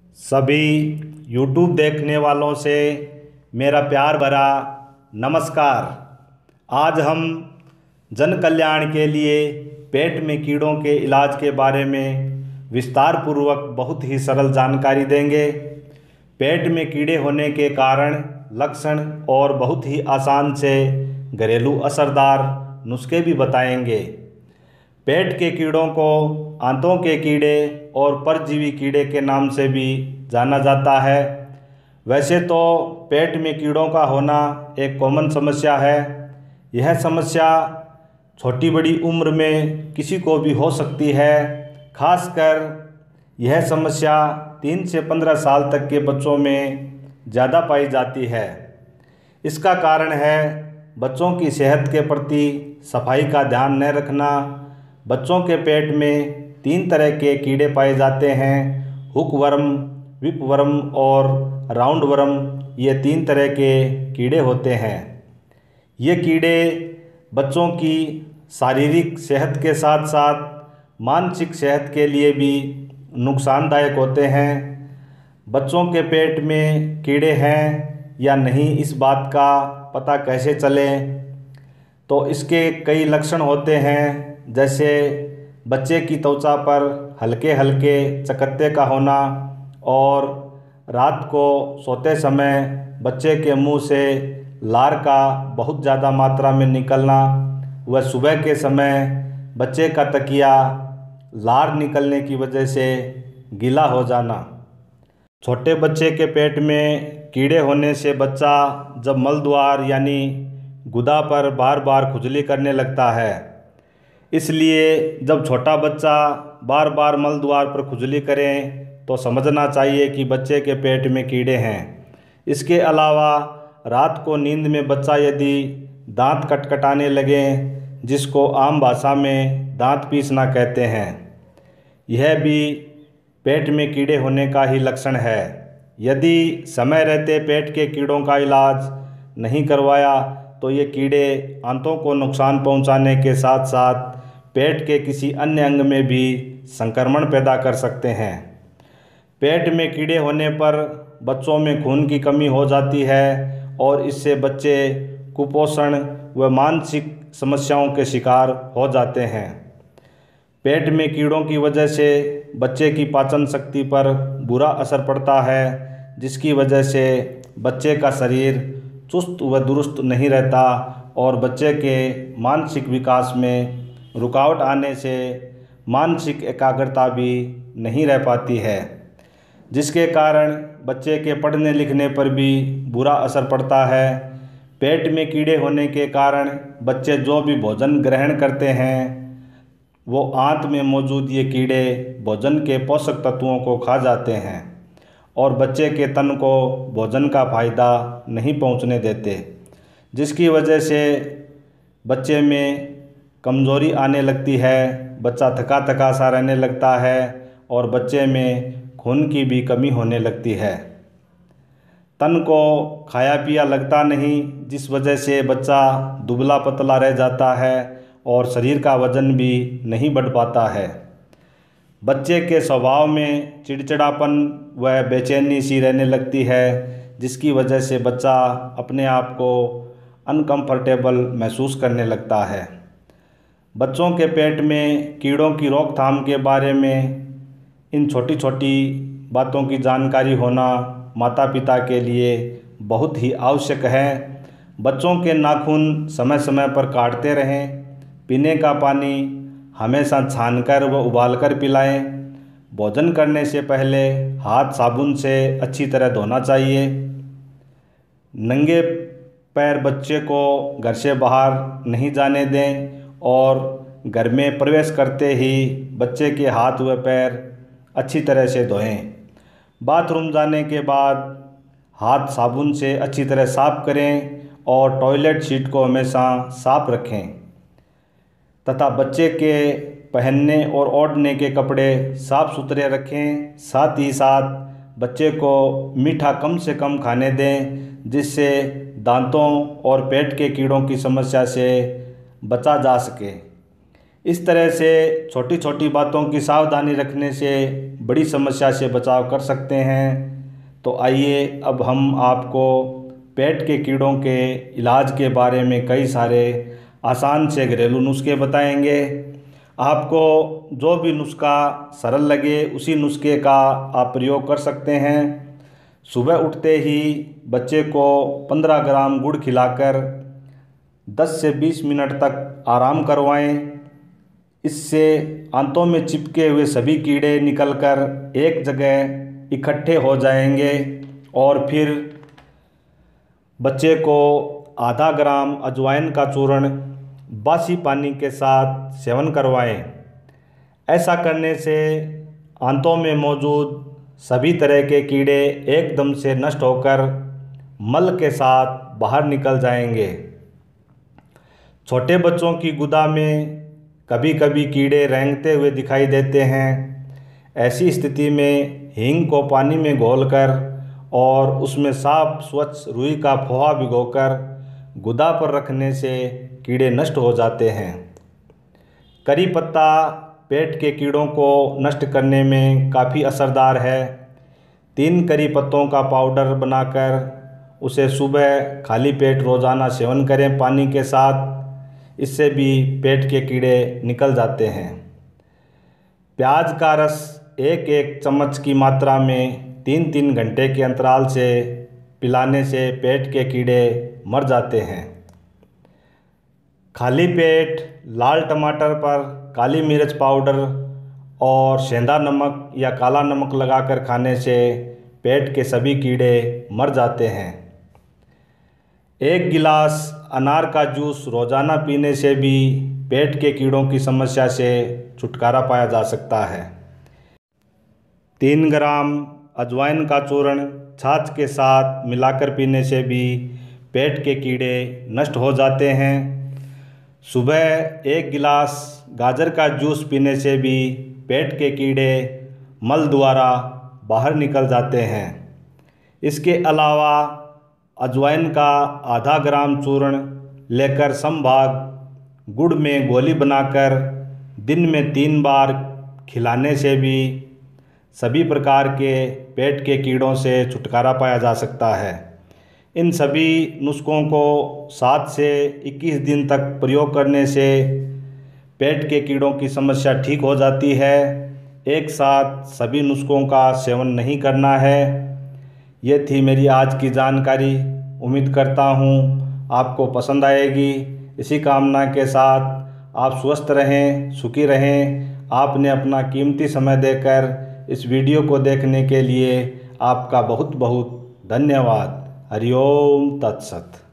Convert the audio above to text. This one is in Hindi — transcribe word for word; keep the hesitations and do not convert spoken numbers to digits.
सभी यूट्यूब देखने वालों से मेरा प्यार भरा नमस्कार। आज हम जन कल्याण के लिए पेट में कीड़ों के इलाज के बारे में विस्तार पूर्वक बहुत ही सरल जानकारी देंगे। पेट में कीड़े होने के कारण, लक्षण और बहुत ही आसान से घरेलू असरदार नुस्खे भी बताएंगे। पेट के कीड़ों को आंतों के कीड़े और परजीवी कीड़े के नाम से भी जाना जाता है। वैसे तो पेट में कीड़ों का होना एक कॉमन समस्या है। यह समस्या छोटी बड़ी उम्र में किसी को भी हो सकती है। खासकर यह समस्या तीन से पंद्रह साल तक के बच्चों में ज़्यादा पाई जाती है। इसका कारण है बच्चों की सेहत के प्रति सफाई का ध्यान न रखना। बच्चों के पेट में तीन तरह के कीड़े पाए जाते हैं, हुकवर्म, विपवर्म और राउंडवर्म। ये तीन तरह के कीड़े होते हैं। ये कीड़े बच्चों की शारीरिक सेहत के साथ साथ मानसिक सेहत के लिए भी नुकसानदायक होते हैं। बच्चों के पेट में कीड़े हैं या नहीं, इस बात का पता कैसे चले? तो इसके कई लक्षण होते हैं, जैसे बच्चे की त्वचा पर हल्के हल्के चकत्ते का होना और रात को सोते समय बच्चे के मुंह से लार का बहुत ज़्यादा मात्रा में निकलना, व सुबह के समय बच्चे का तकिया लार निकलने की वजह से गीला हो जाना। छोटे बच्चे के पेट में कीड़े होने से बच्चा जब मल द्वार यानी गुदा पर बार बार खुजली करने लगता है। इसलिए जब छोटा बच्चा बार बार मल द्वार पर खुजली करें तो समझना चाहिए कि बच्चे के पेट में कीड़े हैं। इसके अलावा रात को नींद में बच्चा यदि दांत कटकटाने लगे, जिसको आम भाषा में दांत पीसना कहते हैं, यह भी पेट में कीड़े होने का ही लक्षण है। यदि समय रहते पेट के कीड़ों का इलाज नहीं करवाया तो ये कीड़े आंतों को नुकसान पहुंचाने के साथ साथ पेट के किसी अन्य अंग में भी संक्रमण पैदा कर सकते हैं। पेट में कीड़े होने पर बच्चों में खून की कमी हो जाती है और इससे बच्चे कुपोषण व मानसिक समस्याओं के शिकार हो जाते हैं। पेट में कीड़ों की वजह से बच्चे की पाचन शक्ति पर बुरा असर पड़ता है, जिसकी वजह से बच्चे का शरीर चुस्त व दुरुस्त नहीं रहता और बच्चे के मानसिक विकास में रुकावट आने से मानसिक एकाग्रता भी नहीं रह पाती है, जिसके कारण बच्चे के पढ़ने लिखने पर भी बुरा असर पड़ता है। पेट में कीड़े होने के कारण बच्चे जो भी भोजन ग्रहण करते हैं, वो आंत में मौजूद ये कीड़े भोजन के पोषक तत्वों को खा जाते हैं और बच्चे के तन को भोजन का फ़ायदा नहीं पहुंचने देते, जिसकी वजह से बच्चे में कमज़ोरी आने लगती है। बच्चा थका थका सा रहने लगता है और बच्चे में खून की भी कमी होने लगती है। तन को खाया पिया लगता नहीं, जिस वजह से बच्चा दुबला पतला रह जाता है और शरीर का वजन भी नहीं बढ़ पाता है। बच्चे के स्वभाव में चिड़चिड़ापन व बेचैनी सी रहने लगती है, जिसकी वजह से बच्चा अपने आप को अनकंफर्टेबल महसूस करने लगता है। बच्चों के पेट में कीड़ों की रोकथाम के बारे में इन छोटी छोटी बातों की जानकारी होना माता पिता के लिए बहुत ही आवश्यक है। बच्चों के नाखून समय समय पर काटते रहें। पीने का पानी हमेशा छानकर व उबालकर पिलाएं। भोजन करने से पहले हाथ साबुन से अच्छी तरह धोना चाहिए। नंगे पैर बच्चे को घर से बाहर नहीं जाने दें और घर में प्रवेश करते ही बच्चे के हाथ व पैर अच्छी तरह से धोएं। बाथरूम जाने के बाद हाथ साबुन से अच्छी तरह साफ़ करें और टॉयलेट सीट को हमेशा साफ़ रखें तथा बच्चे के पहनने और ओढ़ने के कपड़े साफ़ सुथरे रखें। साथ ही साथ बच्चे को मीठा कम से कम खाने दें, जिससे दांतों और पेट के कीड़ों की समस्या से बचा जा सके। इस तरह से छोटी छोटी बातों की सावधानी रखने से बड़ी समस्या से बचाव कर सकते हैं। तो आइए अब हम आपको पेट के कीड़ों के इलाज के बारे में कई सारे आसान से घरेलू नुस्खे बताएंगे। आपको जो भी नुस्खा सरल लगे उसी नुस्खे का आप प्रयोग कर सकते हैं। सुबह उठते ही बच्चे को पंद्रह ग्राम गुड़ खिलाकर दस से बीस मिनट तक आराम करवाएं। इससे आंतों में चिपके हुए सभी कीड़े निकलकर एक जगह इकट्ठे हो जाएंगे और फिर बच्चे को आधा ग्राम अजवाइन का चूर्ण बासी पानी के साथ सेवन करवाएं। ऐसा करने से आंतों में मौजूद सभी तरह के कीड़े एकदम से नष्ट होकर मल के साथ बाहर निकल जाएंगे। छोटे बच्चों की गुदा में कभी कभी कीड़े रेंगते हुए दिखाई देते हैं। ऐसी स्थिति में हींग को पानी में घोलकर और उसमें साफ स्वच्छ रुई का फोहा भिगोकर गुदा पर रखने से कीड़े नष्ट हो जाते हैं। करी पत्ता पेट के कीड़ों को नष्ट करने में काफ़ी असरदार है। तीन करी पत्तों का पाउडर बनाकर उसे सुबह खाली पेट रोज़ाना सेवन करें पानी के साथ। इससे भी पेट के कीड़े निकल जाते हैं। प्याज का रस एक एक चम्मच की मात्रा में तीन तीन घंटे के अंतराल से पिलाने से पेट के कीड़े मर जाते हैं। खाली पेट लाल टमाटर पर काली मिर्च पाउडर और सेंधा नमक या काला नमक लगाकर खाने से पेट के सभी कीड़े मर जाते हैं। एक गिलास अनार का जूस रोज़ाना पीने से भी पेट के कीड़ों की समस्या से छुटकारा पाया जा सकता है। तीन ग्राम अजवाइन का चूर्ण छाछ के साथ मिलाकर पीने से भी पेट के कीड़े नष्ट हो जाते हैं। सुबह एक गिलास गाजर का जूस पीने से भी पेट के कीड़े मल द्वारा बाहर निकल जाते हैं। इसके अलावा अजवाइन का आधा ग्राम चूर्ण लेकर समभाग गुड़ में गोली बनाकर दिन में तीन बार खिलाने से भी सभी प्रकार के पेट के कीड़ों से छुटकारा पाया जा सकता है। इन सभी नुस्खों को सात से इक्कीस दिन तक प्रयोग करने से पेट के कीड़ों की समस्या ठीक हो जाती है। एक साथ सभी नुस्खों का सेवन नहीं करना है। ये थी मेरी आज की जानकारी। उम्मीद करता हूँ आपको पसंद आएगी। इसी कामना के साथ आप स्वस्थ रहें, सुखी रहें। आपने अपना कीमती समय देकर इस वीडियो को देखने के लिए आपका बहुत बहुत धन्यवाद। हरि ओम तत्सत।